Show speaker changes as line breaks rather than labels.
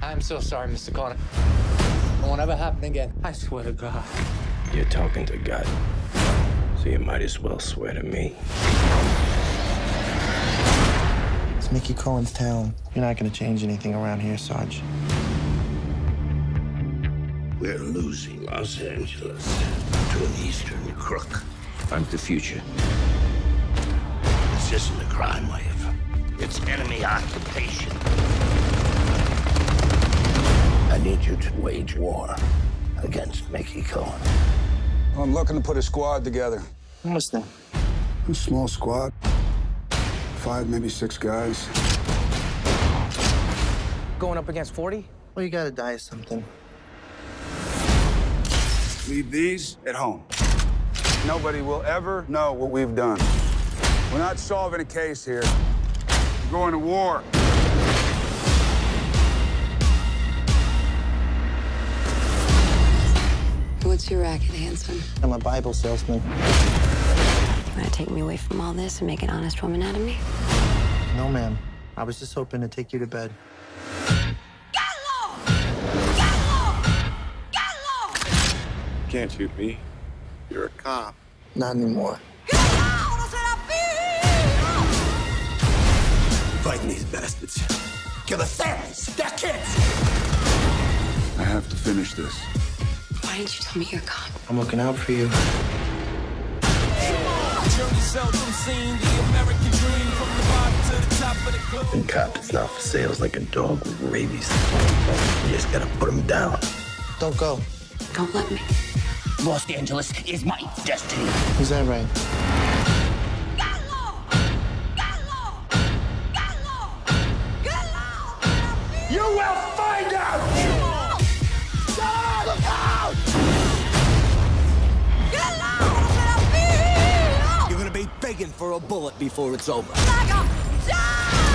I'm so sorry, Mr. Connor. It won't ever happen again. I swear to God.
You're talking to God, so you might as well swear to me.
It's Mickey Cohen's town. You're not gonna change anything around here, Sarge.
We're losing Los Angeles to an Eastern crook.
I'm the future.
This isn't a crime wave. It's enemy occupation. I need you to wage war against Mickey Cohen.
I'm looking to put a squad together.
What's that?
A small squad. 5, maybe 6 guys.
Going up against 40?
Well, you gotta die of something.
Leave these at home. Nobody will ever know what we've done. We're not solving a case here. We're going to war.
What's your racket, Hanson?
I'm a Bible salesman.
You want to take me away from all this and make an honest woman out of me?
No, ma'am. I was just hoping to take you to bed.
Can't shoot me. You're a cop.
Not anymore.
Fighting these bastards. Kill the families. They're kids.
I have to finish this.
Why didn't you tell me you're a cop?
I'm looking out for you.
And cop is not for sale. It's like a dog with rabies. You just gotta put him down.
Don't go.
Don't let me.
Los Angeles is my destiny.
Is that right?
You will find out! Look out! You're gonna be begging for a bullet before it's over.
Like a